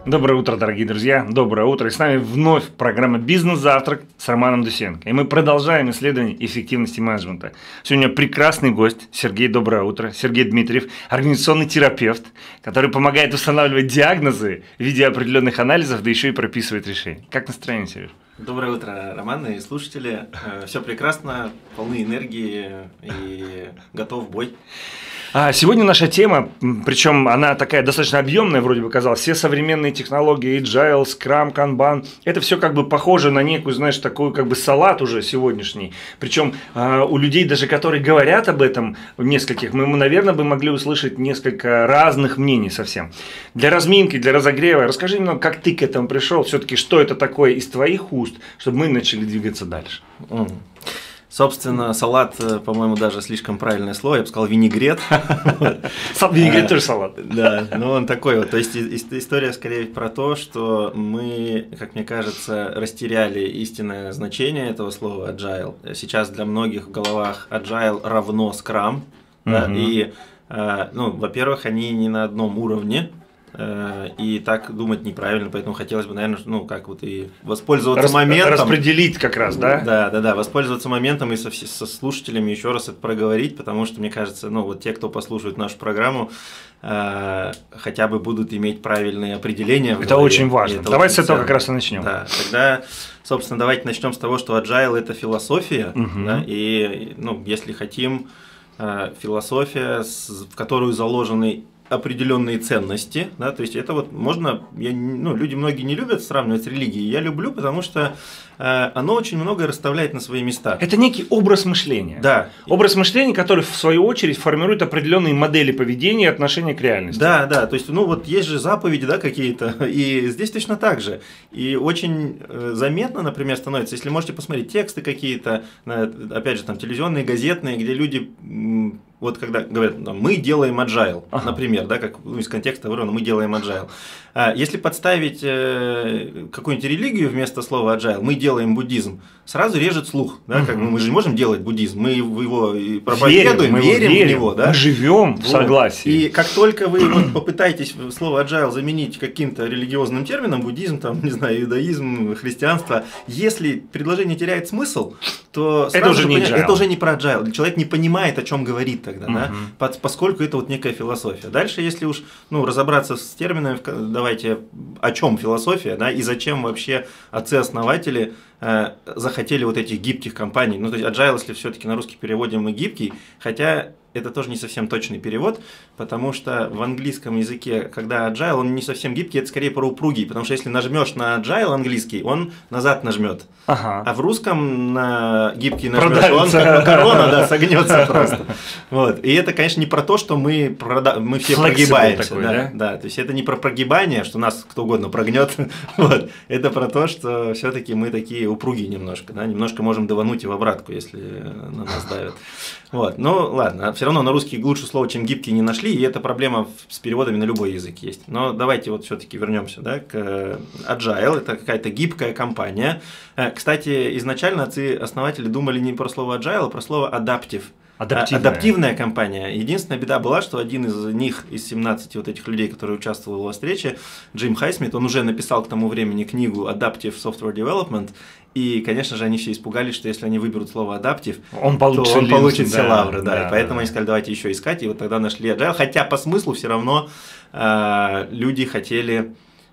Доброе утро, дорогие друзья, доброе утро. И с нами вновь программа «Бизнес-завтрак» с Романом Дусенко. И мы продолжаем исследование эффективности менеджмента. Сегодня прекрасный гость Сергей, доброе утро. Сергей Дмитриев, организационный терапевт, который помогает устанавливать диагнозы в виде определенных анализов, да еще и прописывает решения. Как настроение, Сереж? Доброе утро, Роман и слушатели. Все прекрасно, полны энергии и готов в бой. Сегодня наша тема, причем она такая достаточно объемная, вроде бы казалось, все современные технологии, Agile, Scrum, Kanban, это все как бы похоже на некую, знаешь, такой как бы салат уже сегодняшний. Причем у людей, даже которые говорят об этом, нескольких, мы, наверное, бы могли услышать несколько разных мнений совсем. Для разминки, для разогрева, расскажи немного, как ты к этому пришел, все-таки, что это такое из твоих уст, чтобы мы начали двигаться дальше. Собственно, салат, по-моему, даже слишком правильное слово, я бы сказал винегрет. Винегрет тоже салат. Да, но он такой вот. То есть история скорее про то, что мы, как мне кажется, растеряли истинное значение этого слова agile. Сейчас для многих в головах agile равно Scrum. И, ну, во-первых, они не на одном уровне. И так думать неправильно, поэтому хотелось бы, наверное, ну, как вот и воспользоваться моментом. Распределить как раз, да? Да, воспользоваться моментом и со слушателями еще раз это проговорить, потому что, мне кажется, ну, вот те, кто послушает нашу программу, хотя бы будут иметь правильные определения. Это очень важно. Давай с этого как раз и начнем. Да, тогда, собственно, давайте начнем с того, что agile – это философия, да, и, ну, если хотим, философия, в которую заложены определенные ценности, да, то есть это вот можно, люди многие не любят сравнивать с религией, я люблю, потому что оно очень многое расставляет на свои места. Это некий образ мышления. Да. Образ мышления, который в свою очередь формирует определенные модели поведения и отношения к реальности. Да, то есть, ну вот есть же заповеди, да, какие-то, и здесь точно так же. И очень заметно, например, становится, если можете посмотреть тексты какие-то, опять же, там телевизионные, газетные, где люди, вот когда говорят, мы делаем agile, например, да, как из контекста вырвано, мы делаем agile. Если подставить какую-нибудь религию вместо слова agile, мы делаем буддизм, сразу режет слух. Да, как бы мы же не можем делать буддизм, мы его проповедуем, верим в него. Да? Мы живем в согласии. И как только вы вот попытаетесь слово agile заменить каким-то религиозным термином, буддизм, там, не знаю, иудаизм, христианство, если предложение теряет смысл, то это уже не про agile. Человек не понимает, о чем говорит тогда, да? Поскольку это вот некая философия. Дальше, если уж разобраться с терминами, давайте, о чем философия, да, и зачем вообще отцы-основатели захотели вот этих гибких компаний. Ну, то есть agile, если все-таки на русский переводим, мы гибкий, хотя это тоже не совсем точный перевод, потому что в английском языке, когда agile, он не совсем гибкий, это скорее про упругий, потому что если нажмешь на agile английский, он назад нажмет. А в русском на гибкий нажмешь, он как корона, да, согнется просто. Вот. И это, конечно, не про то, что мы все прогибаемся. Такой, да? То есть это не про прогибание, что нас кто угодно прогнет. Вот. Это про то, что все-таки мы такие упругие немножко, да? Немножко можем давануть и в обратку, если на нас давят. Вот. Ну ладно, все равно на русский лучше слово, чем гибкий, не нашли, и эта проблема с переводами на любой язык есть. Но давайте вот все-таки вернемся, да, к agile, это какая-то гибкая компания. Кстати, изначально отцы-основатели думали не про слово agile, а про слово adaptive. Адаптивная компания. Единственная беда была, что один из них, из 17 вот этих людей, которые участвовали в встрече, Джим Хайсмит, он уже написал к тому времени книгу Adaptive Software Development, и, конечно же, они все испугались, что если они выберут слово Adaptive, он получит все лавры. Да, и поэтому они сказали, давайте еще искать, и вот тогда нашли Agile, хотя по смыслу все равно люди хотели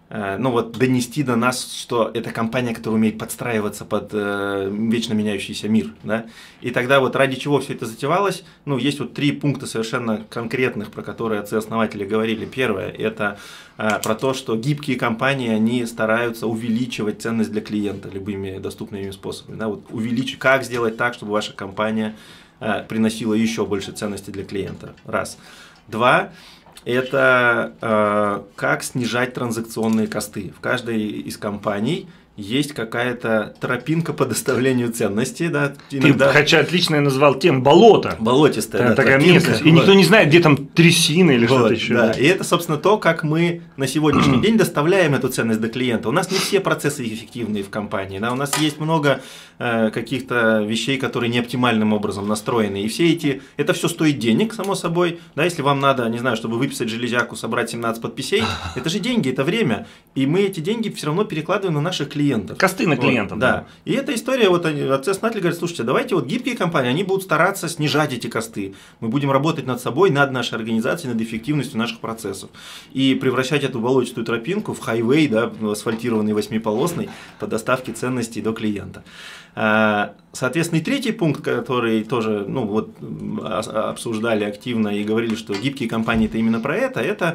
донести до нас, что это компания, которая умеет подстраиваться под вечно меняющийся мир. Да? И тогда вот ради чего все это затевалось, есть вот 3 пункта совершенно конкретных, про которые отцы-основатели говорили. Первое – это про то, что гибкие компании, они стараются увеличивать ценность для клиента любыми доступными им способами. Да? Вот как сделать так, чтобы ваша компания приносила еще больше ценности для клиента. Раз. 2. Это как снижать транзакционные косты. В каждой из компаний есть какая-то тропинка по доставлению ценностей. Да, иногда... Ты, хотя отлично я назвал тем болото. Болотистая, да, такая местность. И никто не знает, где там трясина или что-то еще. Да. И это, собственно, то, как мы на сегодняшний день доставляем эту ценность до клиента. У нас не все процессы эффективные в компании. Да? У нас есть много каких-то вещей, которые не оптимальным образом настроены. И все эти, это все стоит денег, само собой. Да, если вам надо, не знаю, чтобы выписать железяку, собрать 17 подписей, это же деньги, это время. И мы эти деньги все равно перекладываем на наших клиентов. Косты на клиентов. Да. И эта история, вот отцы-основатели говорят, слушайте, давайте вот гибкие компании, они будут стараться снижать эти косты. Мы будем работать над собой, над нашей организацией, над эффективностью наших процессов. И превращать эту болотистую тропинку в хайвей, да, асфальтированный 8-полосный по доставке ценностей до клиента. Соответственно, и третий пункт, который тоже обсуждали активно и говорили, что гибкие компании это именно про это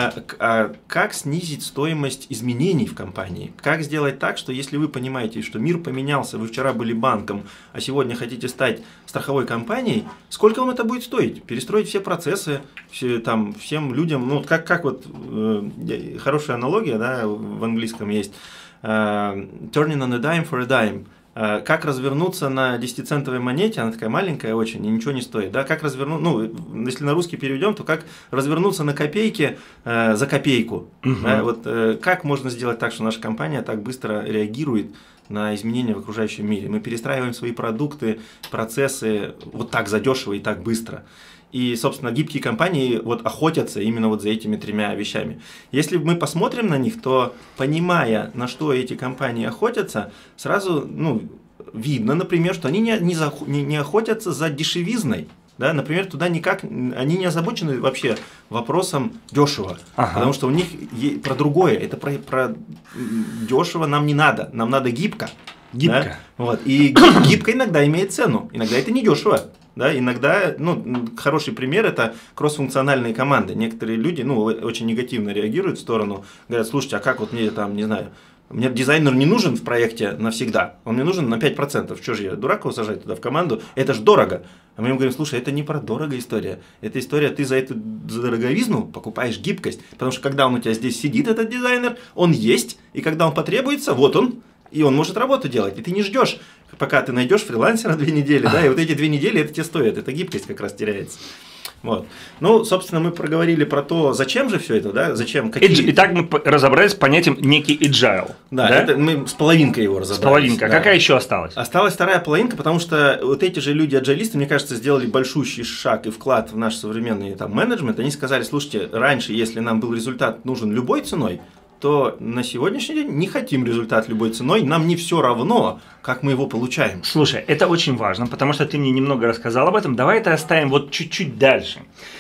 как снизить стоимость изменений в компании. Как сделать так, что если вы понимаете, что мир поменялся, вы вчера были банком, а сегодня хотите стать страховой компанией, сколько вам это будет стоить? Перестроить все процессы, всем людям, как хорошая аналогия, да, в английском есть turning on a dime for a dime. Как развернуться на 10-центовой монете, она такая маленькая очень и ничего не стоит. Да? Как развернуться, если на русский переведем, то как развернуться на копейке за копейку. Да? Вот, как можно сделать так, что наша компания так быстро реагирует на изменения в окружающем мире. Мы перестраиваем свои продукты, процессы вот так задешево и так быстро. И, собственно, гибкие компании охотятся именно за этими тремя вещами. Если мы посмотрим на них, то, понимая, на что эти компании охотятся, сразу видно, например, что они не охотятся за дешевизной. Да? Например, туда они не озабочены вообще вопросом дешево, потому что у них про другое, это про дешево нам не надо, нам надо гибко. Гибко. Да? И гибко иногда имеет цену, иногда это не дешево. Да, иногда, хороший пример – это кроссфункциональные команды. Некоторые люди, очень негативно реагируют в сторону, говорят, слушайте, а как мне не знаю, мне дизайнер не нужен в проекте навсегда, он мне нужен на 5%. Что же я, дурак его сажать туда в команду? Это же дорого. А мы ему говорим, слушай, это не про дорого история. Это история, ты за дороговизну покупаешь гибкость. Потому что когда он у тебя здесь сидит, этот дизайнер, он есть, и когда он потребуется, вот он, и он может работу делать. И ты не ждешь, пока ты найдешь фрилансера 2 недели, да, и вот эти 2 недели это тебе стоит, эта гибкость как раз теряется. Вот. Собственно, мы проговорили про то, зачем же все это, да, зачем, какие... Итак, мы разобрались с понятием некий agile. Да, да? Это мы с половинкой его разобрались. С половинкой. Да. Какая еще осталась? Осталась вторая половинка, потому что вот эти же люди-аджалисты, мне кажется, сделали большущий шаг и вклад в наш современный менеджмент. Они сказали, слушайте, раньше, если нам был результат нужен любой ценой, то на сегодняшний день не хотим результат любой ценой, нам не все равно, как мы его получаем. Слушай, это очень важно, потому что ты мне немного рассказал об этом. Давай это оставим чуть-чуть дальше.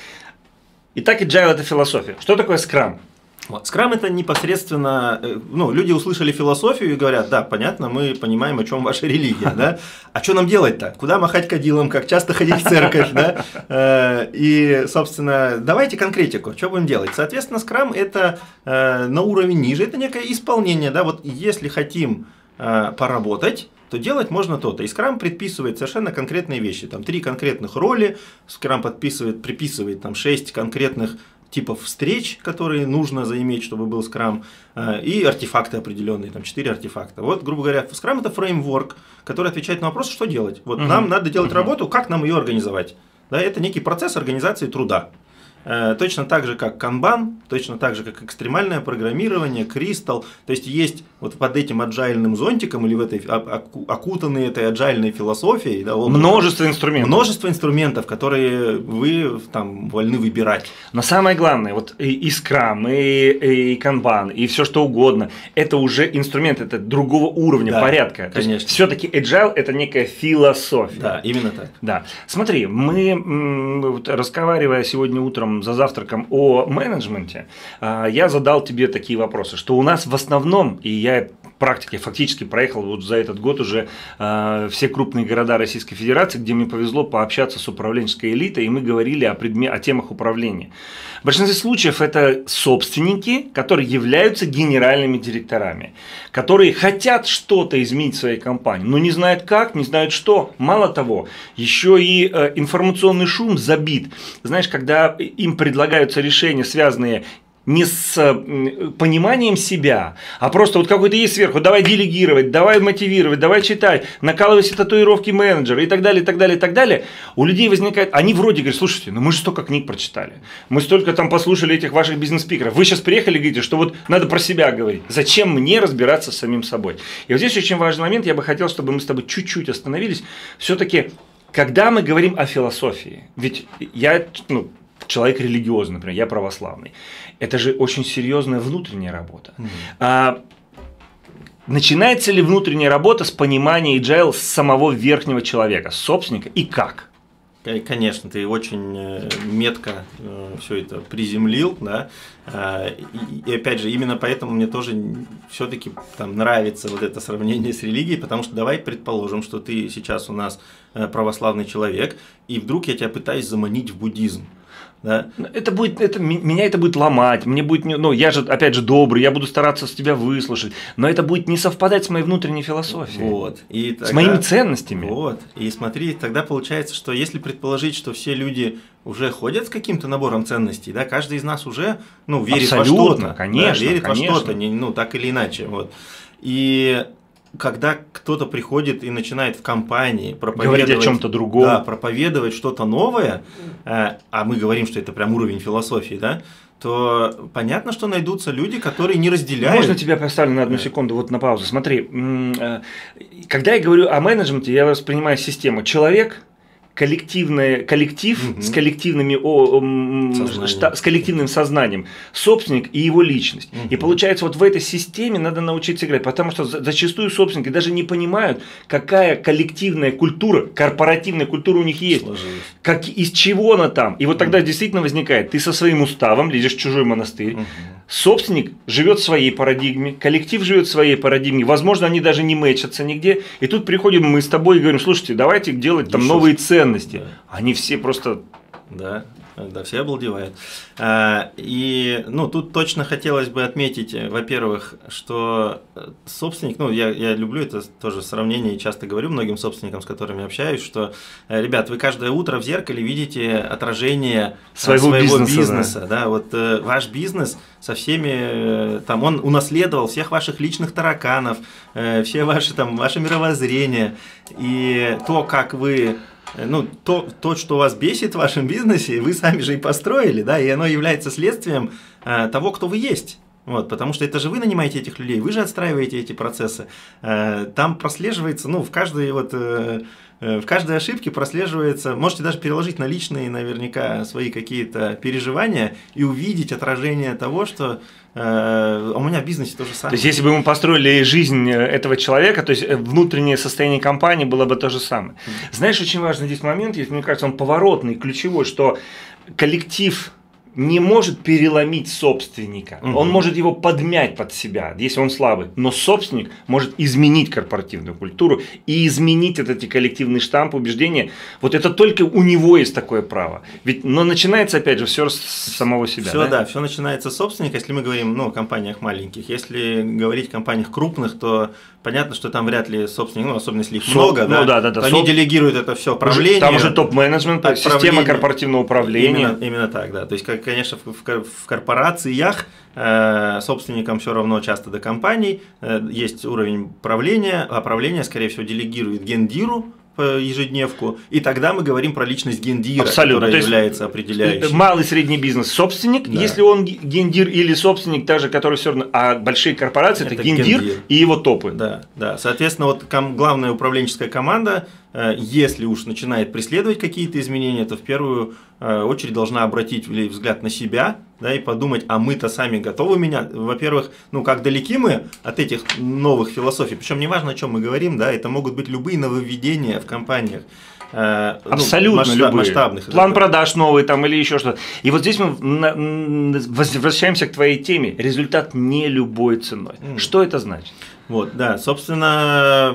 Итак, agile – это философия. Что такое Scrum? Scrum – это непосредственно, люди услышали философию и говорят, да, понятно, мы понимаем, о чем ваша религия, да, а что нам делать-то? Куда махать кадилом, как часто ходить в церковь, да? И, собственно, давайте конкретику, что будем делать? Соответственно, Scrum – это на уровень ниже, это некое исполнение, да, если хотим поработать, то делать можно то-то. И Scrum предписывает совершенно конкретные вещи, 3 конкретных роли, Scrum приписывает 6 конкретных типов встреч, которые нужно заиметь, чтобы был Scrum, и артефакты определенные, 4 артефакта. Грубо говоря, Scrum – это фреймворк, который отвечает на вопрос, что делать. Нам надо делать работу, как нам ее организовать. Да, это некий процесс организации труда. Точно так же, как Kanban, точно так же, как экстремальное программирование, Crystal. То есть, есть под этим аджайльным зонтиком или в этой окутанной этой аджайльной философией. Да, множество инструментов. Множество инструментов, которые вы вольны выбирать. Но самое главное, и Scrum, и Kanban, и все что угодно, это уже инструменты, это другого уровня, порядка. Конечно. Все-таки agile – это некая философия. Да, именно так. Да. Смотри, мы, разговаривая сегодня утром за завтраком о менеджменте, я задал тебе такие вопросы, что у нас в основном, и я практике фактически проехал за этот год уже все крупные города Российской Федерации, где мне повезло пообщаться с управленческой элитой, и мы говорили о темах управления. В большинстве случаев это собственники, которые являются генеральными директорами, которые хотят что-то изменить в своей компании, но не знают как, не знают что. Мало того, еще и информационный шум забит. Знаешь, когда им предлагаются решения, связанные не с пониманием себя, а просто вот какой-то есть сверху, давай делегировать, давай мотивировать, давай читать, накалывай все татуировки менеджера и так далее, и так далее, и так далее, у людей возникает, они вроде говорят, слушайте, ну мы же столько книг прочитали, мы столько там послушали этих ваших бизнес-спикеров, вы сейчас приехали и говорите, что вот надо про себя говорить, зачем мне разбираться с самим собой? И вот здесь очень важный момент, я бы хотел, чтобы мы с тобой чуть-чуть остановились, все-таки, когда мы говорим о философии, ведь я, человек религиозный, например, я православный. Это же очень серьезная внутренняя работа. Начинается ли внутренняя работа с понимания agile с самого верхнего человека, с собственника, и как? Конечно, ты очень метко все это приземлил, да, и опять же, именно поэтому мне тоже все-таки там нравится вот это сравнение с религией, потому что давай предположим, что ты сейчас у нас православный человек, и вдруг я тебя пытаюсь заманить в буддизм. Да? Меня это будет ломать, мне будет, я же, опять же, добрый, я буду стараться с тебя выслушать, но это будет не совпадать с моей внутренней философией, с моими ценностями. Вот, и смотри, тогда получается, что если предположить, что все люди уже ходят с каким-то набором ценностей, да, каждый из нас уже, верит во что-то, конечно, верит во что-то, так или иначе, вот, и когда кто-то приходит и начинает в компании проповедовать, говорить о чем-то другом, да, проповедовать что-то новое, а мы говорим, что это прям уровень философии, да, то понятно, что найдутся люди, которые не разделяют. Можно тебя поставлю на одну секунду, вот на паузу. Смотри, когда я говорю о менеджменте, я воспринимаю систему. Человек, коллектив с коллективным сознанием, собственник и его личность. И получается, вот в этой системе надо научиться играть, потому что зачастую собственники даже не понимают, какая коллективная культура, корпоративная культура у них есть, из чего она там. И вот тогда действительно возникает, ты со своим уставом лезешь в чужой монастырь, собственник живет в своей парадигме, коллектив живет в своей парадигме, возможно, они даже не мэчатся нигде, и тут приходим мы с тобой и говорим, слушайте, давайте делать там новые ценности. Да. Они все просто… Да, все обалдевают. И тут точно хотелось бы отметить, во-первых, что собственник, я люблю это тоже сравнение, и часто говорю многим собственникам, с которыми общаюсь, что, ребят, вы каждое утро в зеркале видите отражение своего бизнеса. Да? Вот ваш бизнес со всеми, там, он унаследовал всех ваших личных тараканов, все ваше мировоззрение, и то, как вы… то, что вас бесит в вашем бизнесе, вы сами же и построили, да, и оно является следствием того, кто вы есть. Вот, потому что это же вы нанимаете этих людей, вы же отстраиваете эти процессы. Там прослеживается, в каждой ошибке прослеживается, можете даже переложить на личные, наверняка, свои какие-то переживания и увидеть отражение того, что у меня в бизнесе то же самое. То есть, если бы мы построили жизнь этого человека, то есть внутреннее состояние компании было бы то же самое. Знаешь, очень важный здесь момент, мне кажется, он поворотный, ключевой, что коллектив не может переломить собственника. Он может его подмять под себя, если он слабый. Но собственник может изменить корпоративную культуру и изменить эти коллективные штампы, убеждения. Вот это только у него есть такое право. Но начинается, опять же, все с самого себя. Все, да, все начинается с собственника, если мы говорим о компаниях маленьких. Если говорить о компаниях крупных, то понятно, что там вряд ли собственник, особенно если их много, то они делегируют это все правлению. Там уже топ-менеджмент, система корпоративного управления. Именно так, да. То есть, конечно, в корпорациях собственникам все равно часто до компаний есть уровень правления, а правление, скорее всего, делегирует гендиру ежедневку, и тогда мы говорим про личность гендира, которая является определяющей. Малый и средний бизнес собственник, если он гендир или собственник, даже который все равно, а большие корпорации это гендир и его топы. Да. Соответственно, вот главная управленческая команда, если уж начинает преследовать какие-то изменения, то в первую очередь должна обратить взгляд на себя, да, и подумать, а мы-то сами готовы менять. Во-первых, как далеки мы от этих новых философий, причем неважно, о чем мы говорим, да, это могут быть любые нововведения в компаниях. Абсолютно любые. Масштабных. План продаж новый там или еще что-то. И вот здесь мы возвращаемся к твоей теме. Результат не любой ценой. Что это значит? Вот, да, собственно,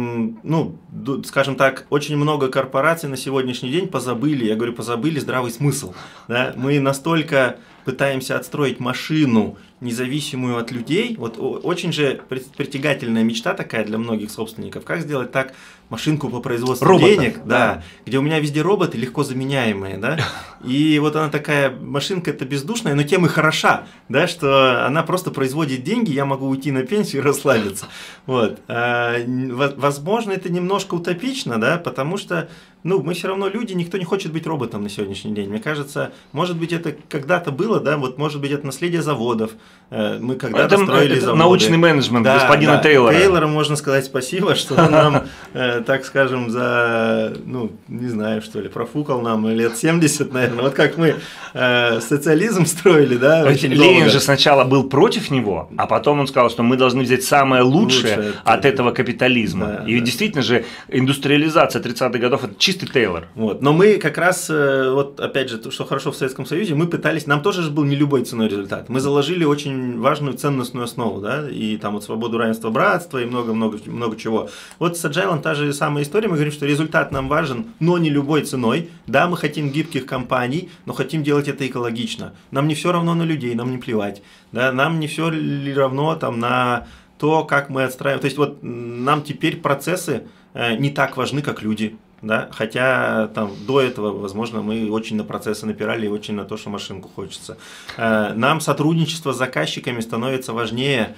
скажем так, очень много корпораций на сегодняшний день позабыли здравый смысл. Да? Мы настолько пытаемся отстроить машину независимую от людей. Вот очень же притягательная мечта такая для многих собственников. Как сделать так машинку по производству денег, да, где у меня везде роботы легко заменяемые, да, и вот она такая, машинка это бездушная, но тем и хороша, да, что она просто производит деньги, я могу уйти на пенсию и расслабиться. Вот. Возможно, это немножко утопично, да, потому что мы все равно люди, никто не хочет быть роботом на сегодняшний день. Мне кажется, может быть, это когда-то было, да, вот может быть, это наследие заводов. Мы когда-то строили это заводы. Научный менеджмент господина Тейлора. Тейлору можно сказать спасибо, что он нам, так скажем, не знаю, что ли, профукал нам лет 70, наверное. Вот как мы социализм строили, да, очень долго. Ленин же сначала был против него, а потом он сказал, что мы должны взять самое лучшее от этого капитализма. Да, и действительно же индустриализация 30-х годов – это чистый Тейлор. Вот. Но мы как раз, вот опять же, что хорошо в Советском Союзе, мы пытались, нам тоже же был не любой ценой результат. Мы заложили очень важную ценностную основу, да, и там вот свободу, равенство, братство и много чего. Вот с Agile та же самая история, мы говорим, что результат нам важен, но не любой ценой. Да, мы хотим гибких компаний, но хотим делать это экологично. Нам не все равно на людей, нам не плевать. Да, нам не все равно там на то, как мы отстраиваем. То есть вот нам теперь процессы не так важны, как люди. Да? Хотя там, до этого, возможно, мы очень на процессы напирали и очень на то, что машинку хочется. Нам сотрудничество с заказчиками становится важнее,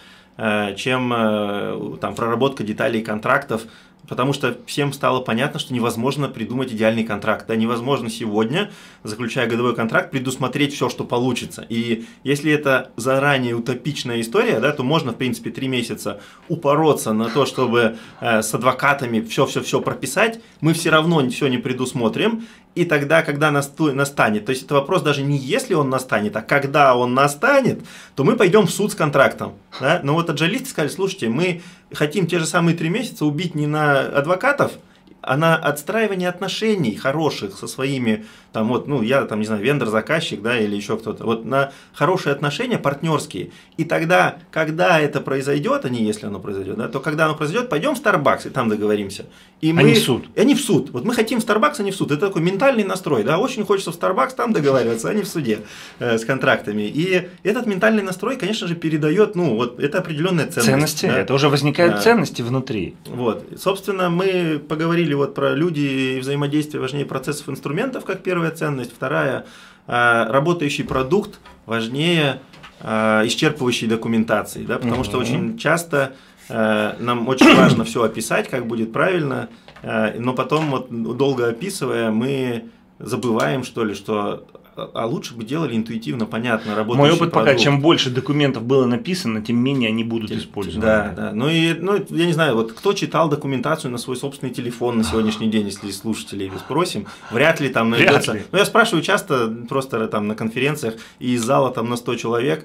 чем там, проработка деталей контрактов, потому что всем стало понятно, что невозможно придумать идеальный контракт. Да, невозможно сегодня, заключая годовой контракт, предусмотреть все, что получится. И если это заранее утопичная история, да, то можно, в принципе, 3 месяца упороться на то, чтобы с адвокатами все прописать. Мы все равно все не предусмотрим. И тогда, когда настанет, то есть это вопрос даже не если он настанет, а когда он настанет, то мы пойдем в суд с контрактом. Да? Но вот аджалисты сказали, слушайте, мы хотим те же самые 3 месяца убить не на адвокатов, а на отстраивание отношений хороших со своими, там, вот, я там, не знаю, вендор-заказчик, да, или еще кто-то, вот на хорошие отношения партнерские. И тогда, когда это произойдет, а не если оно произойдет, да, то когда оно произойдет, пойдем в Starbucks и там договоримся. И мы, они в суд. Они в суд. Вот мы хотим в Starbucks, а не в суд. Это такой ментальный настрой, да, очень хочется в Starbucks там договариваться, а не в суде с контрактами. И этот ментальный настрой, конечно же, передает, вот это определенная ценность. Ценности, да? Это уже возникают ценности внутри. Вот, собственно, мы поговорили вот про люди и взаимодействие важнее процессов и инструментов, как первая ценность. Вторая, работающий продукт важнее исчерпывающей документации, да, потому что очень часто нам очень важно все описать, как будет правильно, но потом, вот, долго описывая, мы забываем, что ли, что лучше бы делали интуитивно, понятно, работающий Мой опыт продукт. пока, чем больше документов было написано, тем менее они будут использованы. Да. Я не знаю, вот кто читал документацию на свой собственный телефон на сегодняшний день, если слушателей спросим, вряд ли там найдется. Я спрашиваю часто просто там на конференциях, и из зала там на 100 человек,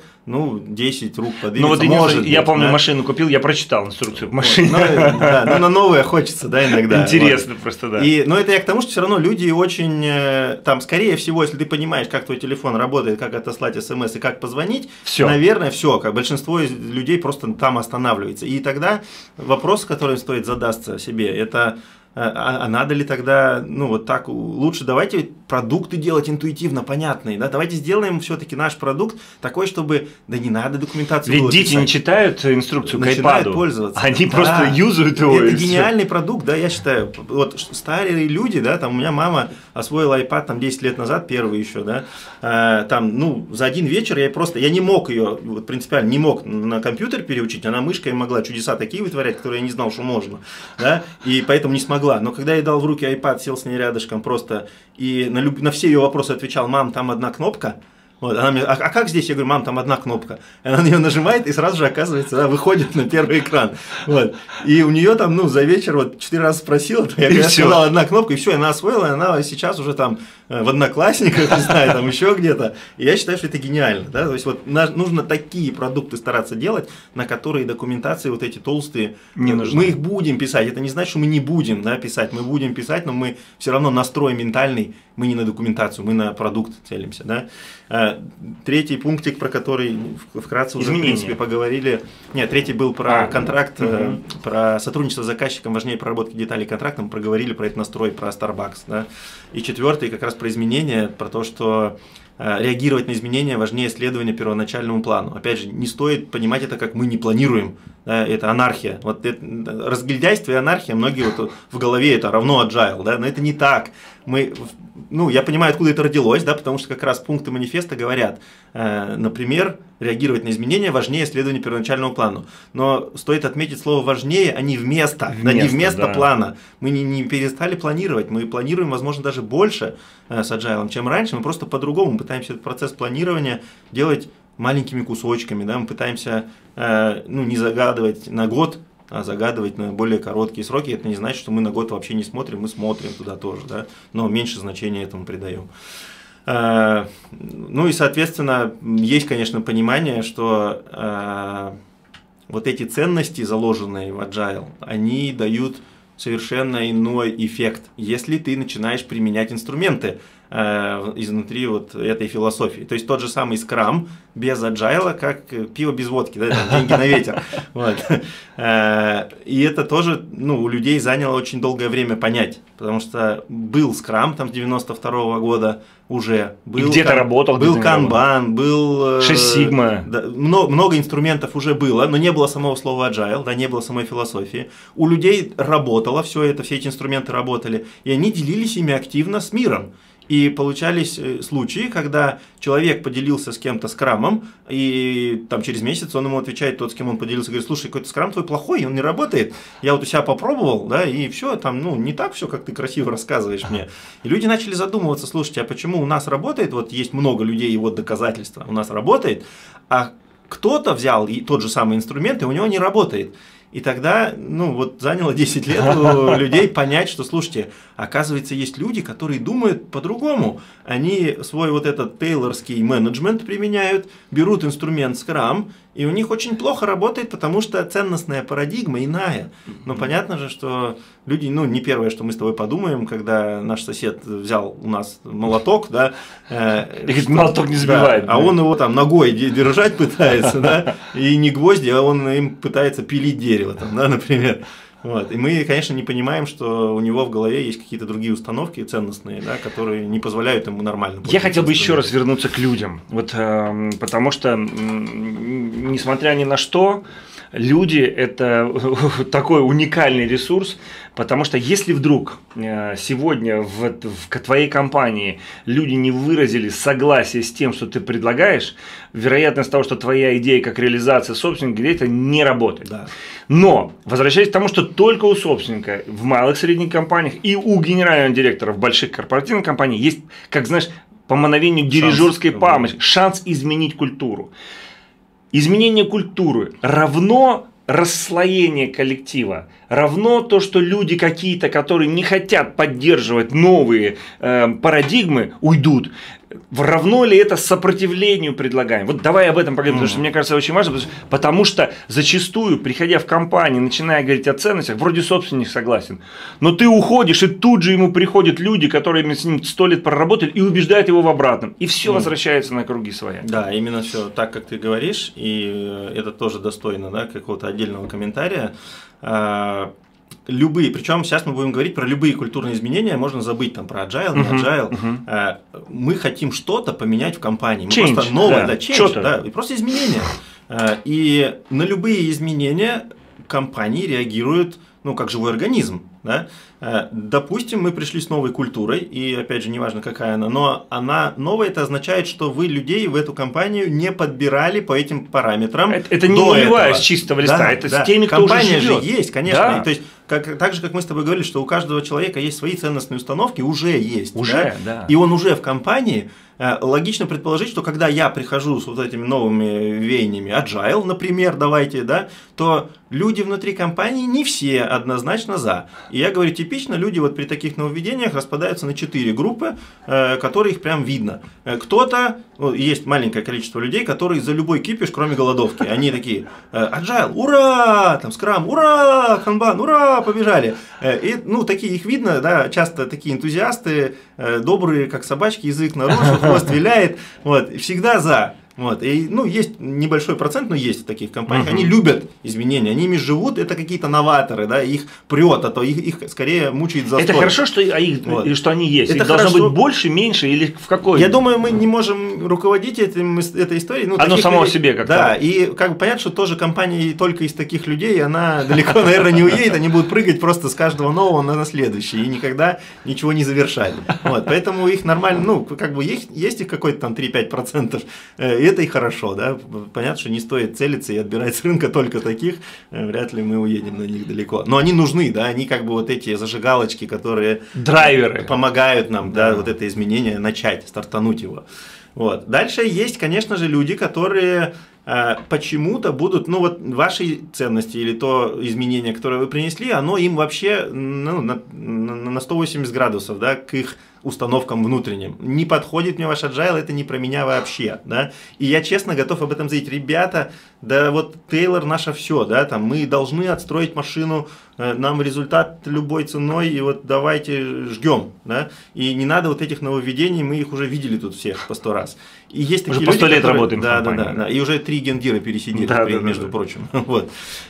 10 рук поднимется. Я помню, машину купил, я прочитал инструкцию по машине. Но на новое хочется, да, иногда. Интересно просто, да. Но это я к тому, что все равно люди очень, там, скорее всего, если ты понимаешь, как твой телефон работает, как отослать смс и как позвонить, наверное, все, как большинство из людей просто там останавливается. И тогда вопрос, который стоит задаться себе, это а надо ли тогда, вот так, лучше давайте продукты делать интуитивно, понятные, да, давайте сделаем все-таки наш продукт такой, чтобы, да не надо документацию. Ведь дети не читают инструкцию к iPad, пользоваться. Они просто юзают его. Это гениальный продукт, да, я считаю. Вот старые люди, да, там у меня мама освоила iPad там 10 лет назад, первый еще, да, там, за один вечер я не мог ее, вот, принципиально не мог на компьютер переучить, она мышкой могла чудеса такие вытворять, которые я не знал, что можно, да, и поэтому не смогла. Но когда я дал в руки iPad, сел с ней рядышком просто и на все ее вопросы отвечал: мам, там одна кнопка. Вот, она мне, а как здесь? Я говорю: мам, там одна кнопка. Она на нее нажимает, и сразу же, оказывается, выходит на первый экран. Вот. И у нее там, за вечер вот 4 раза спросила, я сказал одна кнопка, и все, она освоила, и она сейчас уже там в Одноклассниках, не знаю, там еще где-то. И я считаю, что это гениально. Да? То есть вот нужно такие продукты стараться делать, на которые документации вот эти толстые, не нужны. Мы их будем писать. Это не значит, что мы не будем, да, писать. Мы будем писать, но мы все равно настрой ментальный, мы не на документацию, мы на продукт целимся. Да? Третий пунктик, про который вкратце уже, в принципе, поговорили. Нет, третий был про контракт, про сотрудничество с заказчиком, важнее проработки деталей контракта. Мы проговорили про этот настрой, про Starbucks. Да? И четвертый как раз про изменения, про то, что реагировать на изменения важнее следования первоначальному плану. Опять же, не стоит понимать это как мы не планируем, да, это анархия. Вот это, разгильдяйство и анархия, многие вот в голове это равно agile, да, но это не так. Я понимаю, откуда это родилось, да, потому что как раз пункты манифеста говорят, например, реагировать на изменения важнее следования первоначальному плану. Но стоит отметить слово «важнее», а не «вместо», не вместо плана. Мы не перестали планировать, мы планируем, возможно, даже больше с agile, чем раньше, мы просто по-другому пытаемся этот процесс планирования делать маленькими кусочками, да, мы пытаемся не загадывать на год, а загадывать на более короткие сроки. Это не значит, что мы на год вообще не смотрим, мы смотрим туда тоже, да, но меньше значения этому придаем. И, соответственно, есть, конечно, понимание, что вот эти ценности, заложенные в agile, они дают совершенно иной эффект, если ты начинаешь применять инструменты изнутри вот этой философии. То есть тот же самый скрам без agile, как пиво без водки, да, деньги на ветер. Вот. И это тоже у людей заняло очень долгое время понять, потому что был скрам там с 92-го года уже. Был, где-то работал. Был канбан, был... 6 Sigma. Да, много инструментов уже было, но не было самого слова agile, да, не было самой философии. У людей работало все это, все эти инструменты работали, и они делились ими активно с миром. И получались случаи, когда человек поделился с кем-то скрамом, и там через месяц он ему отвечает, тот, с кем он поделился, говорит: слушай, какой-то скрам твой плохой, он не работает. Я вот у себя попробовал, да, и все, там, не так все, как ты красиво рассказываешь мне. И люди начали задумываться: слушайте, а почему у нас работает, вот есть много людей, и вот доказательства, у нас работает, а кто-то взял тот же самый инструмент, и у него не работает. И тогда, заняло 10 лет у людей понять, что, слушайте, оказывается, есть люди, которые думают по-другому. Они свой вот этот тейлорский менеджмент применяют, берут инструмент Scrum, и у них очень плохо работает, потому что ценностная парадигма иная. Но понятно же, что люди, не первое, что мы с тобой подумаем, когда наш сосед взял у нас молоток, да. И говорит, молоток не забивает. Да, а он его там ногой держать пытается, да, и не гвозди, а он им пытается пилить дерево, там, да, например. Вот. И мы, конечно, не понимаем, что у него в голове есть какие-то другие установки ценностные, да, которые не позволяют ему нормально. Я хотел бы еще раз вернуться к людям, потому что, несмотря ни на что, люди – это такой уникальный ресурс, потому что если вдруг сегодня в твоей компании люди не выразили согласие с тем, что ты предлагаешь, вероятность того, что твоя идея как реализация собственника, это не работает. Да. Но, возвращаясь к тому, что только у собственника в малых и средних компаниях и у генерального директора в больших корпоративных компаниях есть, как знаешь, по мановению дирижерской палочки, шанс изменить культуру. Изменение культуры равно расслоение коллектива, равно то, что люди какие-то, которые не хотят поддерживать новые парадигмы, уйдут. Равно ли это сопротивлению предлагаем? Вот давай об этом поговорим, потому что мне кажется очень важно, потому что зачастую, приходя в компанию, начиная говорить о ценностях, вроде собственник согласен, но ты уходишь, и тут же ему приходят люди, которые с ним 100 лет проработали, и убеждают его в обратном, и все возвращается на круги своя. Да, именно все так, как ты говоришь, и это тоже достойно, да, какого-то отдельного комментария. Любые, причем сейчас мы будем говорить про любые культурные изменения, можно забыть там про agile, не agile. Мы хотим что-то поменять в компании. Мы просто новое, change, да, и просто изменения. И на любые изменения компании реагируют, как живой организм. Да? Допустим, мы пришли с новой культурой, и опять же, неважно какая она, но она новая, это означает, что вы людей в эту компанию не подбирали по этим параметрам. Это не нулевая с чистого листа, да, это с теми, кто компания уже живет. Же есть, конечно. Да. И, то есть, так же, как мы с тобой говорили, что у каждого человека есть свои ценностные установки, уже есть. Уже, да. И он уже в компании. Логично предположить, что когда я прихожу с вот этими новыми веяниями, agile, например, давайте, да, то люди внутри компании не все однозначно за. И я говорю, типично люди вот при таких нововведениях распадаются на 4 группы, которые их прям видно. Кто-то, есть маленькое количество людей, которые за любой кипиш, кроме голодовки. Они такие, agile, ура, там, скрам, ура, канбан, ура, побежали. И, такие их видно, да, часто такие энтузиасты, добрые, как собачки, язык наружу, хвост виляет, вот, всегда за. Вот. И, ну, есть небольшой процент, но есть в таких компаниях, они любят изменения, они ими живут, это какие-то новаторы, да, их прет, а то их скорее мучает застой. Это хорошо, что, что они есть? Это их должно быть больше, меньше или в какой? Я думаю, мы не можем руководить этой историей. Ну, оно само себе как-то. Да, и как бы понятно, что тоже компания только из таких людей, она далеко, наверное, не уедет, они будут прыгать просто с каждого нового на следующий и никогда ничего не завершать. Вот, поэтому их нормально, ну, как бы есть их какой-то там 3-5%, это и хорошо, да. Понятно, что не стоит целиться и отбирать с рынка только таких, вряд ли мы уедем на них далеко. Но они нужны, да, они как бы вот эти зажигалочки, которые драйверы помогают нам, да, вот это изменение начать, стартануть его. Вот. Дальше есть, конечно же, люди, которые почему-то будут, ну вот ваши ценности или то изменение, которое вы принесли, оно им вообще ну, на 180 градусов, да, к их установкам внутренним. Не подходит мне ваш agile, это не про меня вообще, да. И я честно готов об этом заявить. Ребята, да вот Тейлор наше все, да, там мы должны отстроить машину, нам результат любой ценой, и вот давайте ждем, да. И не надо вот этих нововведений, мы их уже видели тут всех по 100 раз. И есть уже такие по 100 люди, лет которые, работаем в компании. Да, и уже 3 гендира пересидели, между прочим. Вот.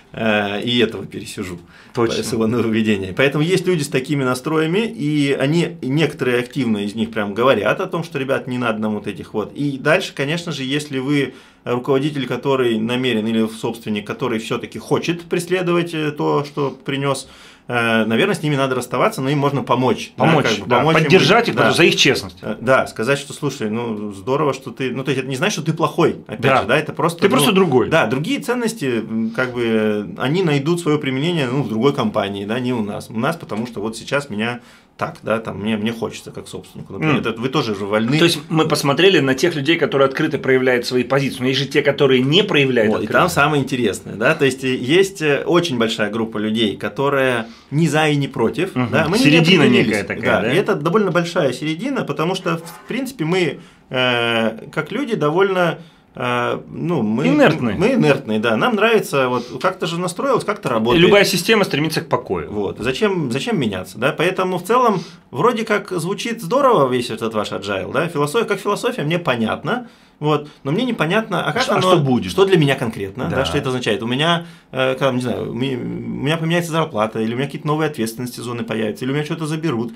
И этого пересижу. Точно. С его нововведения. Поэтому есть люди с такими настроями, и они, некоторые активно из них прям говорят о том, что, ребят, не надо нам вот этих вот. И дальше, конечно же, если вы руководитель, который намерен, или собственник, который все-таки хочет преследовать то, что принес, наверное, с ними надо расставаться, но им можно помочь. Помочь, да, как бы, да, помочь поддержать им, их за их честность. Да, сказать, что, слушай, ну, здорово, что ты... Ну, то есть, это не значит, что ты плохой, опять же, да, это просто... Ты просто другой. Да, другие ценности, как бы, они найдут свое применение, ну, в другой компании, да, не у нас. У нас, потому что вот сейчас меня так, да, там, мне хочется, как собственнику. Например, это вы тоже же вольны. То есть, мы посмотрели на тех людей, которые открыто проявляют свои позиции, но есть же те, которые не проявляют вот, и там самое интересное, да, то есть, есть очень большая группа людей, которая ни за и ни против. Да, мы середина некая такая, да? И это довольно большая середина, потому что, в принципе, мы, как люди, довольно... ну, мы инертные, да. Нам нравится, вот как-то же настроилось, как-то работает. Любая система стремится к покою. Вот. Зачем меняться, да? Поэтому в целом вроде как звучит здорово весь этот ваш agile, да? Философия мне понятна, вот, но мне непонятно, а как что будет? Что для меня конкретно, да. Да, что это означает? У меня, не знаю, у меня поменяется зарплата, или у меня какие-то новые ответственности зоны появятся, или у меня что-то заберут.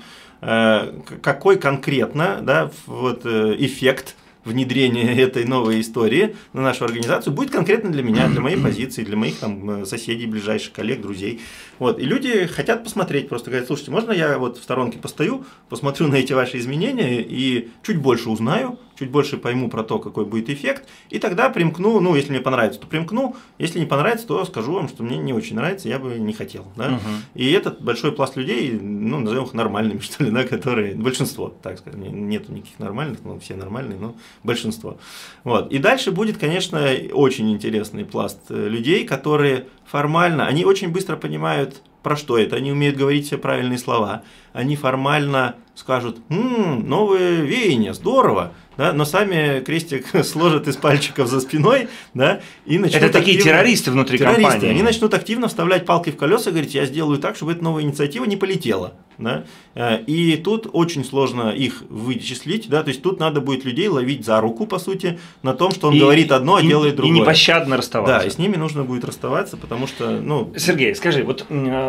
Какой конкретно, да, вот, эффект внедрение этой новой истории на нашу организацию будет конкретно для меня, для моей позиции, для моих там соседей, ближайших коллег, друзей. Вот. И люди хотят посмотреть, просто говорят, слушайте, можно я вот в сторонке постою, посмотрю на эти ваши изменения и чуть больше узнаю, чуть больше пойму про то, какой будет эффект, и тогда примкну, ну, если мне понравится, то примкну, если не понравится, то скажу вам, что мне не очень нравится, я бы не хотел. Да? И этот большой пласт людей, ну, назовем их нормальными, что ли, да, которые, большинство, так скажем, нету никаких нормальных, но все нормальные, но большинство. Вот. И дальше будет, конечно, очень интересный пласт людей, которые формально, они очень быстро понимают, про что это, они умеют говорить все правильные слова, они формально скажут, новые веяния, здорово, да, но сами крестик сложат из пальчиков за спиной, да, и начнут. Это такие террористы внутри компании. Они начнут активно вставлять палки в колеса и говорить, я сделаю так, чтобы эта новая инициатива не полетела. Да? И тут очень сложно их вычислить, да, то есть тут надо будет людей ловить за руку, по сути, на том, что он говорит одно, а делает другое. И непощадно расставаться. Да, и с ними нужно будет расставаться, потому что, ну… Сергей, скажи, вот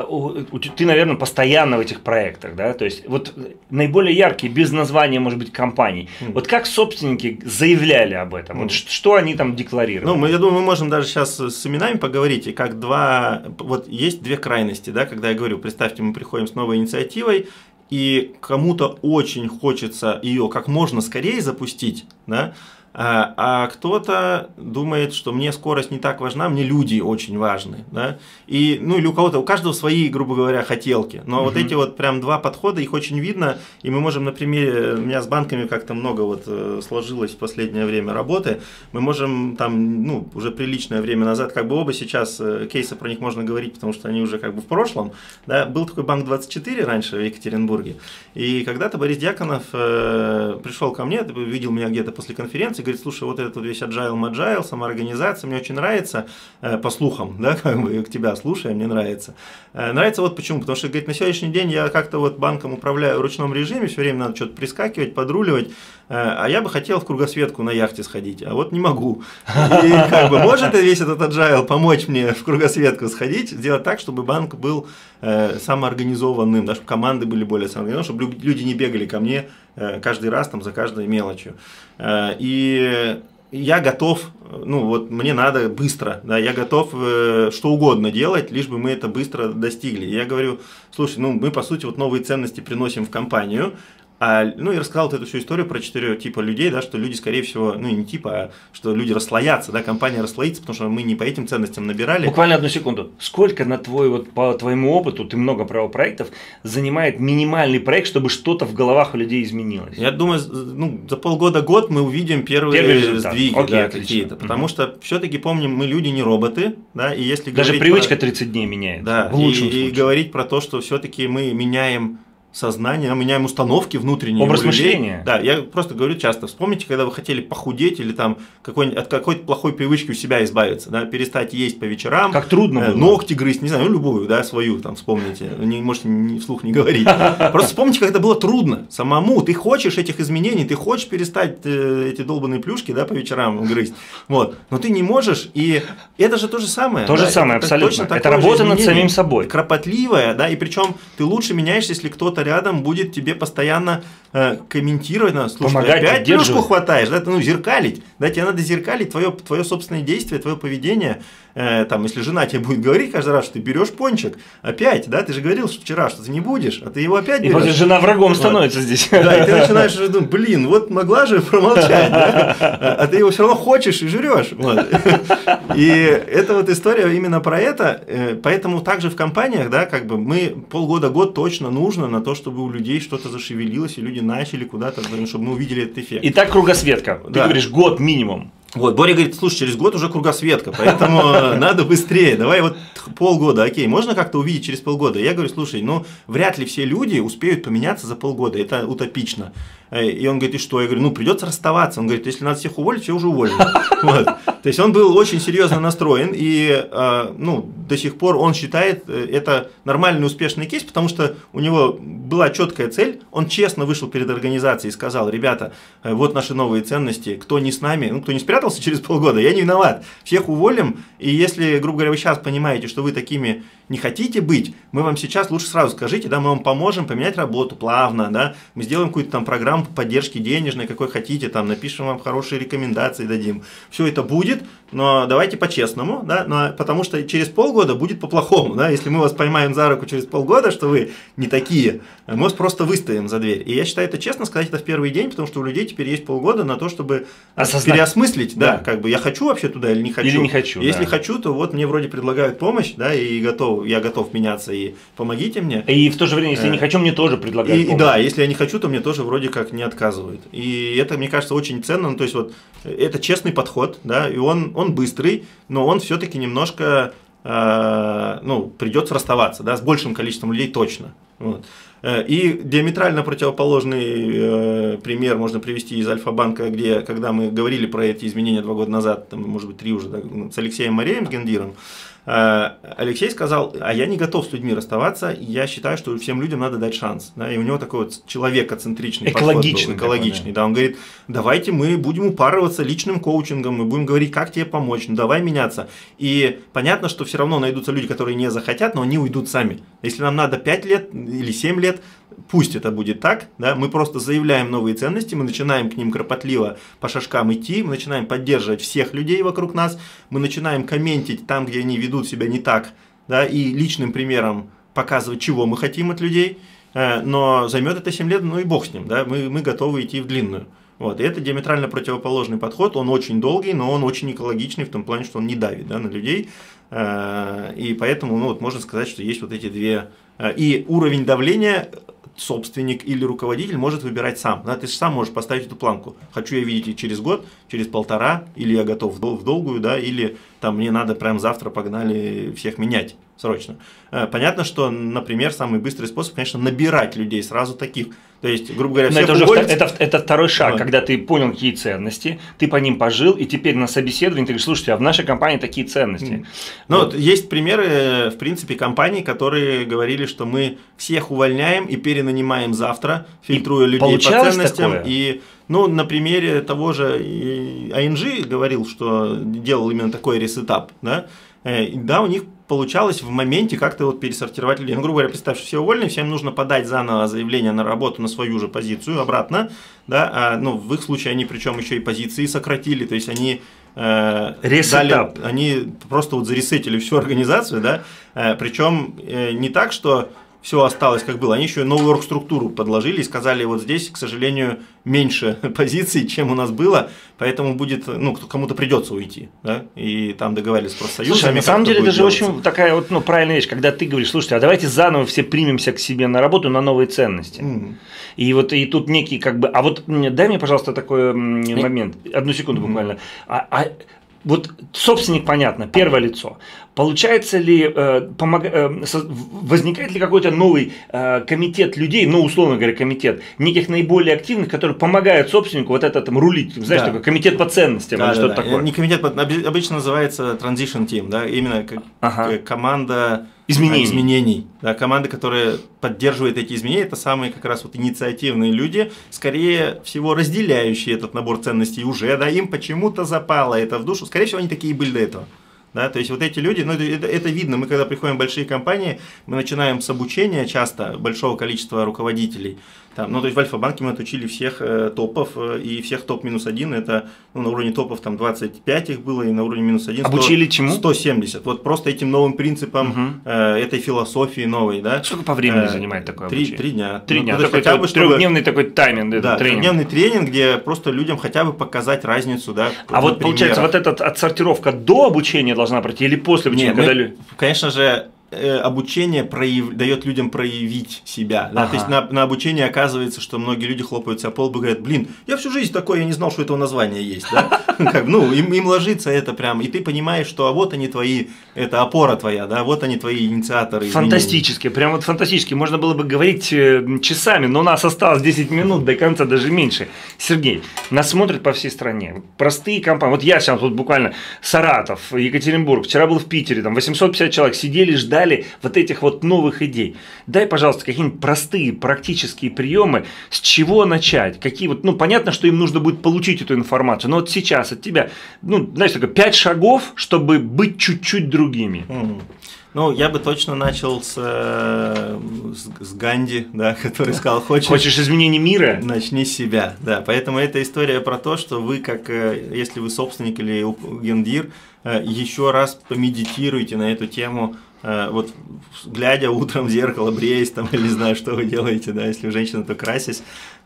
ты, наверное, постоянно в этих проектах, да, то есть вот наиболее яркие, без названия, может быть, компаний, вот как собственники заявляли об этом, вот что они там декларировали? Ну, я думаю, мы можем даже сейчас с именами поговорить, и как вот есть две крайности, да, когда я говорю, представьте, мы приходим с новой инициативой, и кому-то очень хочется ее как можно скорее запустить, да, а кто-то думает, что мне скорость не так важна, мне люди очень важны, да, и, ну, или у каждого свои, грубо говоря, хотелки, но вот эти вот прям два подхода, их очень видно, и мы можем на примере, у меня с банками как-то много вот сложилось в последнее время работы, мы можем там, ну, уже приличное время назад, как бы оба сейчас, кейсы про них можно говорить, потому что они уже как бы в прошлом, да, был такой банк 24 раньше в Екатеринбурге, и когда-то Борис Дьяконов пришел ко мне, видел меня где-то после конференции, и говорит, слушай, вот этот вот весь agile, самоорганизация, мне очень нравится, по слухам, да, как бы к тебя слушая, мне нравится. Нравится вот почему, потому что, говорит, на сегодняшний день я как-то вот банком управляю в ручном режиме, все время надо что-то прискакивать, подруливать, а я бы хотел в кругосветку на яхте сходить, а вот не могу. И как бы может весь этот agile помочь мне в кругосветку сходить, сделать так, чтобы банк был самоорганизованным, да, чтобы команды были более самоорганизованные, чтобы люди не бегали ко мне каждый раз там, за каждой мелочью. И я готов, ну вот мне надо быстро, да, я готов что угодно делать, лишь бы мы это быстро достигли. И я говорю, слушай, ну мы по сути вот новые ценности приносим в компанию. Ну и рассказал вот эту всю историю про 4 типа людей, да, что люди, скорее всего, ну и не типа, а что люди расслоятся, да, компания расслоится, потому что мы не по этим ценностям набирали. Буквально одну секунду. Сколько на твой, вот по твоему опыту, ты много проектов, занимает минимальный проект, чтобы что-то в головах у людей изменилось? Я думаю, ну, за полгода-год мы увидим первые сдвиги, да, какие-то, потому что все-таки помним, мы люди не роботы, да, и если даже привычка 30 дней меняется, да, в лучшем случае. И говорить про то, что все-таки мы меняем сознание, меняем установки внутренние. Образ мышления. Да, я просто говорю часто, вспомните, когда вы хотели похудеть или там от какой-то плохой привычки у себя избавиться, да, перестать есть по вечерам. Как трудно было. Ногти грызть, не знаю, ну любую, да, свою там вспомните, можете вслух не говорить. Просто вспомните, как это было трудно самому, ты хочешь этих изменений, ты хочешь перестать эти долбаные плюшки, да, по вечерам грызть, вот, но ты не можешь, и это же то же самое. То же самое, абсолютно. Это работа над самим собой. Кропотливая, да, и причем ты лучше меняешься, если кто-то рядом будет тебе постоянно комментировать, слушай, помогать, опять плюшку хватаешь, да, ну, зеркалить, да, тебе надо зеркалить твое собственное действие, твое поведение, там, если жена тебе будет говорить каждый раз, что ты берешь пончик, опять, да, ты же говорил вчера, что ты не будешь, а ты его опять берешь. И после жена врагом становится здесь. Да, и ты начинаешь думать, блин, вот могла же промолчать, да, а ты его все равно хочешь и жрешь, вот. И это вот история именно про это, поэтому также в компаниях, да, как бы мы полгода-год точно нужно на то, чтобы у людей что-то зашевелилось, и люди начали куда-то, чтобы мы увидели этот эффект. Итак, кругосветка. Ты говоришь, год минимум. Вот, Боря говорит, слушай, через год уже кругосветка, поэтому надо быстрее, давай вот полгода, окей, можно как-то увидеть через полгода? Я говорю, слушай, ну, вряд ли все люди успеют поменяться за полгода, это утопично. И он говорит, и что? Я говорю, ну, придется расставаться. Он говорит, если надо всех уволить, все уже уволены. Вот. То есть он был очень серьезно настроен, и ну, до сих пор он считает это нормальный успешный кейс, потому что у него была четкая цель, он честно вышел перед организацией и сказал, ребята, вот наши новые ценности, кто не с нами, ну, кто не спрятался через полгода, я не виноват, всех уволим, и если, грубо говоря, вы сейчас понимаете, что вы такими не хотите быть, мы вам сейчас лучше сразу скажите, да, мы вам поможем поменять работу плавно, да, мы сделаем какую-то там программу поддержки денежной, какой хотите, там напишем вам хорошие рекомендации, дадим. Все это будет, но давайте по-честному, да, потому что через полгода будет по-плохому, да, если мы вас поймаем за руку через полгода, что вы не такие, мы вас просто выставим за дверь. И я считаю это честно сказать это в первый день, потому что у людей теперь есть полгода на то, чтобы переосмыслить, да, как бы я хочу вообще туда или не хочу. Или не хочу. Если хочу, то вот мне вроде предлагают помощь, да, и я готов меняться, и помогите мне. И в то же время, если не хочу, мне тоже предлагают помощь. Да, если я не хочу, то мне тоже вроде как не отказывают. И это, мне кажется, очень ценно. Ну, то есть, вот это честный подход, да, и он быстрый, но он все-таки немножко, ну, придется расставаться, да, с большим количеством людей точно. Вот. И диаметрально противоположный пример можно привести из Альфа-банка, где, когда мы говорили про эти изменения 2 года назад, там, может быть, 3 уже, да, с Алексеем Мареем, с Гендиром, Алексей сказал, а я не готов с людьми расставаться, я считаю, что всем людям надо дать шанс. Да, и у него такой вот человекоцентричный подход был, экологичный. Да, он говорит, давайте мы будем упарываться личным коучингом, мы будем говорить, как тебе помочь, ну давай меняться. И понятно, что все равно найдутся люди, которые не захотят, но они уйдут сами. Если нам надо 5 лет или 7 лет, пусть это будет так, да, мы просто заявляем новые ценности, мы начинаем к ним кропотливо по шажкам идти, мы начинаем поддерживать всех людей вокруг нас, мы начинаем комментить там, где они ведут себя не так, да, и личным примером показывать, чего мы хотим от людей, но займет это 7 лет, ну и бог с ним, да, мы готовы идти в длинную. Вот, и это диаметрально противоположный подход, он очень долгий, но он очень экологичный в том плане, что он не давит, да, на людей, и поэтому, ну, вот можно сказать, что есть вот эти две, и уровень давления собственник или руководитель может выбирать сам. Да, ты же сам можешь поставить эту планку. Хочу я видеть их через год, через полтора, или я готов в долгую, да, или там мне надо прямо завтра погнали всех менять срочно. Понятно, что, например, самый быстрый способ, конечно, набирать людей сразу таких. То есть, грубо говоря, это уже это второй шаг, когда ты понял, какие ценности, ты по ним пожил, и теперь на собеседовании ты говоришь, слушайте, а в нашей компании такие ценности. Вот есть примеры, в принципе, компаний, которые говорили, что мы всех увольняем и перенанимаем завтра, фильтруя людей по ценностям. Такое? И, на примере того же ING говорил, что делал именно такой ресетап, да, у них получалось в моменте как-то пересортировать людей. Грубо говоря, представь, что все уволены, всем нужно подать заново заявление на работу на свою же позицию обратно, да, в их случае они причем еще и позиции сократили, то есть они они просто заресетили всю организацию, да, причем не так, что все осталось как было, они еще и новую оргструктуру подложили и сказали, вот здесь, к сожалению, меньше позиций, чем у нас было, поэтому будет, кому-то придется уйти, да, и там договорились с профсоюзами. Слушай, на самом деле это же очень такая правильная вещь, когда ты говоришь, слушайте, а давайте заново все примемся к себе на работу на новые ценности. И тут некий дай мне, пожалуйста, такой момент, одну секунду буквально. Вот собственник, понятно, первое лицо. Получается ли, возникает ли какой-то новый комитет людей, условно говоря, комитет неких наиболее активных, которые помогают собственнику рулить, знаешь, такой комитет по ценностям или что-то такое? Не комитет, обычно называется transition team, да, именно команда изменений. Да, команда, которая поддерживает эти изменения, это самые как раз инициативные люди, скорее всего разделяющие этот набор ценностей уже, да, им почему-то запало это в душу, скорее всего они такие были до этого. Да, то есть эти люди, это видно, мы когда приходим в большие компании, мы начинаем с обучения часто большого количества руководителей. То есть в Альфа-банке мы отучили всех топов, и всех топ-1, это на уровне топов 25 их было, и на уровне -1 обучили чему? 170. Вот просто этим новым принципам, этой философии новой. Да? Сколько по времени занимает такое обучение? 3 дня. 3 дня. Трехдневный такой тайминг. Да, трехдневный тренинг, где просто людям хотя бы показать разницу. Да, получается, эта отсортировка до обучения должна пройти или после обучения? Конечно же, обучение дает людям проявить себя. Да? То есть на обучении оказывается, что многие люди хлопают себя по лбу и говорят, я всю жизнь такой, я не знал, что этого названия есть. Да? Им ложится это прям, и ты понимаешь, что вот они твои, это опора твоя, да? Вот они твои инициаторы. Фантастически, прям фантастически. Можно было бы говорить часами, но у нас осталось 10 минут, до конца даже меньше. Сергей, нас смотрят по всей стране. Простые компании. Вот я сейчас буквально Саратов, Екатеринбург, вчера был в Питере, 850 человек сидели, ждали этих новых идей. Дай, пожалуйста, какие-нибудь простые практические приемы, с чего начать, какие понятно, что им нужно будет получить эту информацию, но сейчас от тебя, 5 шагов, чтобы быть чуть-чуть другими. Я бы точно начал с Ганди, да, который сказал, хочешь изменения мира? Начни с себя. Да, поэтому эта история про то, что вы, если вы собственник или гендир, еще раз помедитируйте на эту тему, глядя утром в зеркало, бреясь или не знаю, что вы делаете, да, если вы женщина, то красясь,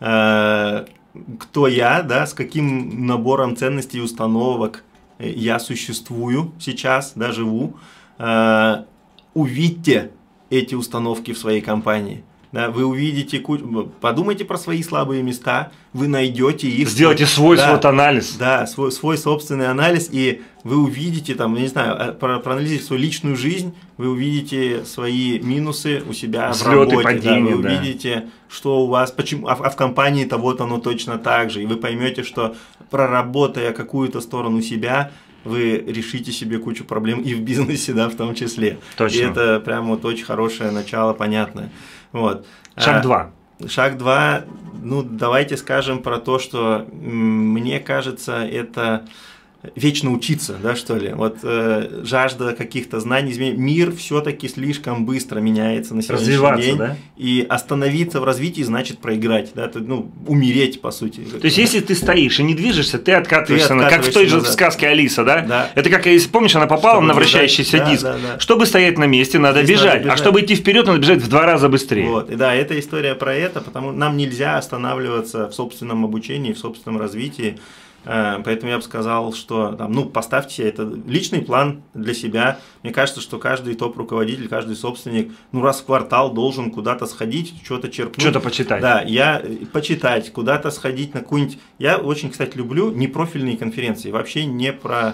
кто я, да, с каким набором ценностей и установок я существую сейчас, да, живу, увидьте эти установки в своей компании. Да, вы увидите, подумайте про свои слабые места, вы найдете их. Сделайте свой анализ. Да, свой собственный анализ, и вы увидите, проанализируйте свою личную жизнь, вы увидите свои минусы у себя в работе. Падения, вы увидите, что у вас, почему, а в компании-то оно точно так же, и вы поймете, что проработая какую-то сторону себя, вы решите себе кучу проблем и в бизнесе, да, в том числе. Точно. И это прям очень хорошее начало, понятное. Шаг 2. Шаг 2, давайте скажем про то, что мне кажется, это вечно учиться, да, что ли. Жажда каких-то знаний, мир все-таки слишком быстро меняется на сегодняшний день. Да? И остановиться в развитии значит проиграть, да, умереть, по сути. То есть, если ты стоишь и не движешься, ты откатываешься как в той же сказке Алиса, да? Да. Это как, если помнишь, она попала на вращающийся диск. Да. Чтобы стоять на месте, надо бежать, а чтобы идти вперед, надо бежать в 2 раза быстрее. И да, это история про это, потому что нам нельзя останавливаться в собственном обучении, в собственном развитии. Поэтому я бы сказал, что поставьте себе это личный план для себя. Мне кажется, что каждый топ-руководитель, каждый собственник раз в квартал должен куда-то сходить, что-то черпнуть. Что-то почитать. Да, почитать, куда-то сходить на какую-нибудь... Я очень, кстати, люблю непрофильные конференции, вообще не про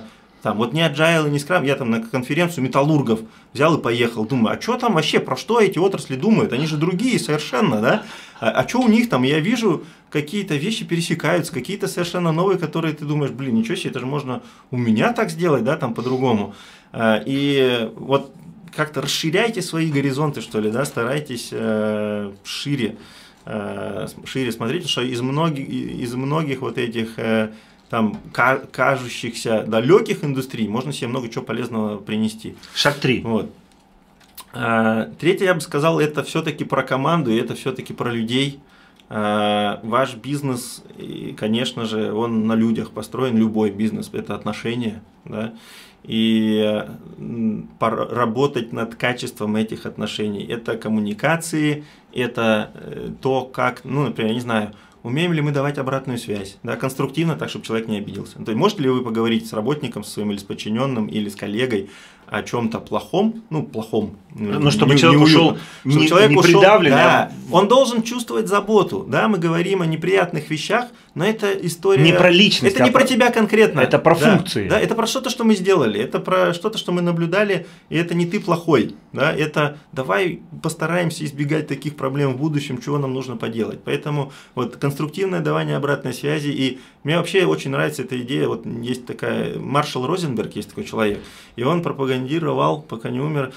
Там, вот не agile, не Scrum, я там на конференцию металлургов взял и поехал, думаю, а что там вообще, про что эти отрасли думают, они же другие совершенно, да, а что у них там, я вижу, какие-то вещи пересекаются, какие-то совершенно новые, которые ты думаешь, блин, ничего себе, это же можно у меня так сделать, да, там по-другому, и вот как-то расширяйте свои горизонты, что ли, да, старайтесь шире смотреть, что из многих вот этих там кажущихся далеких индустрий можно себе много чего полезного принести. Шаг 3. Вот. Третье, я бы сказал, это все-таки про команду, и это все-таки про людей. Ваш бизнес, конечно же, он на людях построен, любой бизнес, это отношения, да, и работать над качеством этих отношений, это коммуникации, это то, как, ну, например, я не знаю, умеем ли мы давать обратную связь, да, конструктивно, так, чтобы человек не обиделся. То есть, можете ли вы поговорить с работником своим или с подчиненным, или с коллегой о чем-то плохом, чтобы человек ушел не придавленный. Да, он должен чувствовать заботу, да, мы говорим о неприятных вещах, но это история... Не про личность, это не про тебя конкретно. Это про функции. Да, это про что-то, что мы сделали, это про что-то, что мы наблюдали, и это не ты плохой, да, это давай постараемся избегать таких проблем в будущем, чего нам нужно поделать. Поэтому вот конструктивное давание обратной связи, и мне вообще очень нравится эта идея, вот есть такая, Маршал Розенберг, есть такой человек, и он пропагандировал, пока не умер,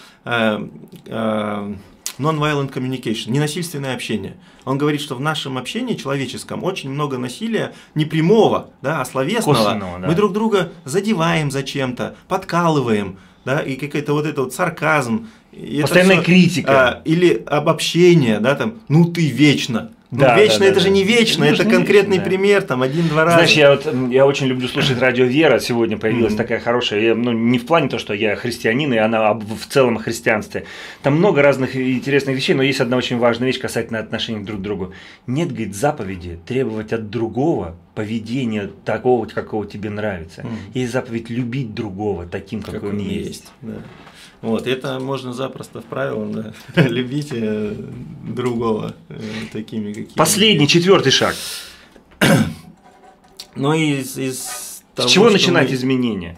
non-violent communication, ненасильственное общение. Он говорит, что в нашем общении человеческом очень много насилия не прямого, да, а словесного. Косвенного, да. Мы друг друга задеваем зачем-то, подкалываем, да, и какой-то вот это вот сарказм. Постоянная критика. Или обобщение, да, там, ну ты вечно. Да, вечно да, это да, же не вечно, это конкретный пример, там, 1-2 раза. Знаешь, я очень люблю слушать радио Вера, сегодня появилась такая хорошая, не в плане того, что я христианин, и она в целом о христианстве. Там много разных интересных вещей, но есть одна очень важная вещь касательно отношений друг к другу. Нет, говорит, заповеди требовать от другого поведения такого, какого тебе нравится. Есть заповедь любить другого таким, какой он есть. Да. Вот, это можно запросто в правилах, да. Любите другого такими, какими. Последний, 4-й шаг. Ну, из того, с чего начинать изменения?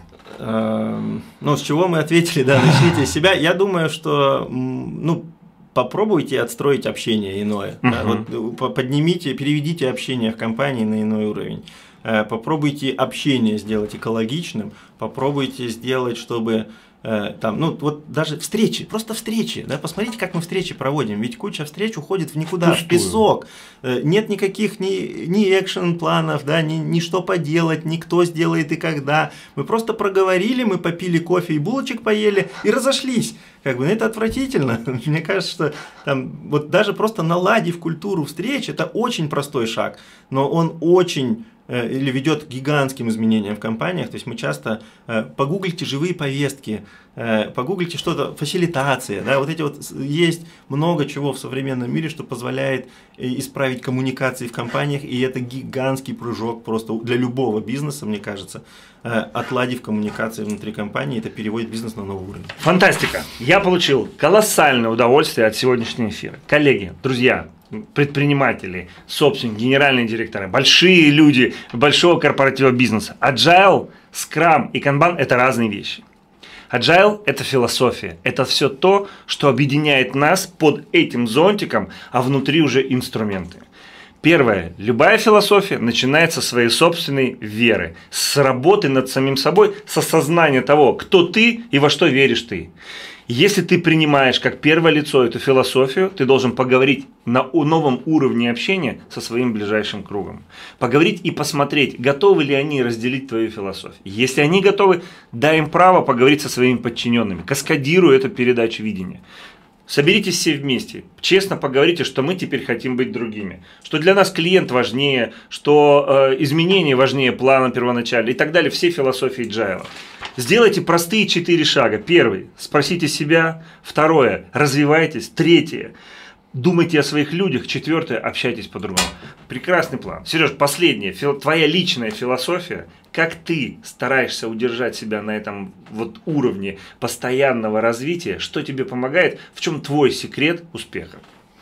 Ну, с чего мы ответили, да, начните с себя. Я думаю, что, ну, попробуйте отстроить общение иное. Да, вот, переведите общение в компании на иной уровень. Попробуйте общение сделать экологичным, попробуйте сделать, чтобы там, ну вот даже встречи, просто встречи, да, посмотрите, как мы встречи проводим, ведь куча встреч уходит в никуда, в песок, нет никаких ни экшен-планов, да, ни что поделать, ни кто сделает и когда, мы просто проговорили, мы попили кофе и булочек поели и разошлись, как бы, это отвратительно, мне кажется, что там, вот даже просто наладив культуру встреч, это очень простой шаг, но он очень или ведет к гигантским изменениям в компаниях. То есть мы часто погуглите живые повестки, погуглите что-то, фасилитация, да, вот эти вот есть много чего в современном мире, что позволяет исправить коммуникации в компаниях, и это гигантский прыжок просто для любого бизнеса, мне кажется, отладив коммуникации внутри компании, это переводит бизнес на новый уровень. Фантастика! Я получил колоссальное удовольствие от сегодняшнего эфира. Коллеги, друзья, предприниматели, собственники, генеральные директоры, большие люди большого корпоративного бизнеса. Agile, Scrum и Kanban – это разные вещи. Agile – это философия, это все то, что объединяет нас под этим зонтиком, а внутри уже инструменты. Первое. Любая философия начинается со своей собственной веры, с работы над самим собой, с осознания того, кто ты и во что веришь ты. Если ты принимаешь как первое лицо эту философию, ты должен поговорить на новом уровне общения со своим ближайшим кругом. Поговорить и посмотреть, готовы ли они разделить твою философию. Если они готовы, дай им право поговорить со своими подчиненными, каскадируя эту передачу видения. Соберитесь все вместе, честно поговорите, что мы теперь хотим быть другими, что для нас клиент важнее, что изменения важнее плана первоначально и так далее, все философии Agile. Сделайте простые 4 шага. Первый, спросите себя. Второе, развивайтесь. Третье, думайте о своих людях. Четвертое, общайтесь по-другому. Прекрасный план. Сереж, последнее, твоя личная философия. Как ты стараешься удержать себя на этом вот уровне постоянного развития? Что тебе помогает? В чем твой секрет успеха?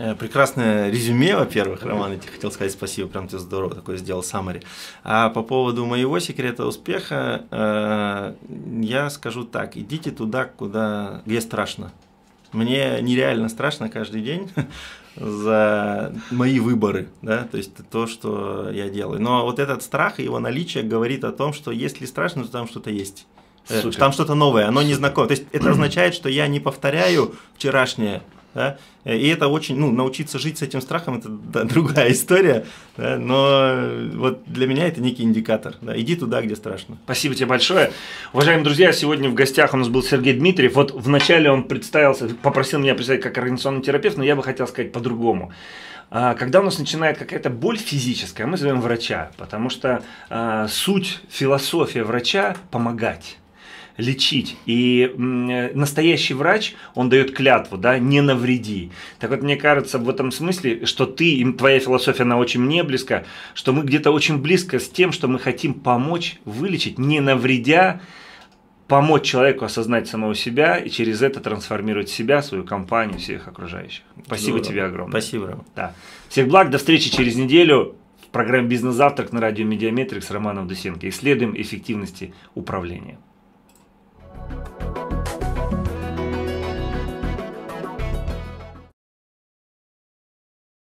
Прекрасное резюме, во-первых, Роман, я тебе хотел сказать спасибо, прям ты здорово такой сделал summary. А по поводу моего секрета успеха, я скажу так, идите туда, где страшно. Мне нереально страшно каждый день за мои выборы, да, то есть то, что я делаю. Но вот этот страх и его наличие говорит о том, что если страшно, то там что-то есть. Супер. Там что-то новое, оно не знакомо. То есть это означает, что я не повторяю вчерашнее. Да? И это очень, научиться жить с этим страхом, это другая история, да? Но вот для меня это некий индикатор. Да? Иди туда, где страшно. Спасибо тебе большое. Уважаемые друзья, сегодня в гостях у нас был Сергей Дмитриев. Вот вначале он представился, попросил меня представить как организационный терапевт, но я бы хотел сказать по-другому. Когда у нас начинает какая-то боль физическая, мы зовем врача, потому что суть, философия врача – помогать. Лечить. И настоящий врач, он дает клятву, да, не навреди. Так вот, мне кажется, в этом смысле, что твоя философия, она очень мне близка, что мы где-то очень близко с тем, что мы хотим помочь вылечить, не навредя, помочь человеку осознать самого себя и через это трансформировать себя, свою компанию, всех окружающих. Спасибо тебе огромное. Спасибо, Рома. Да. Всех благ, до встречи через неделю в программе «Бизнес-завтрак» на радио Медиаметрикс с Романом Дусенко. Исследуем эффективности управления.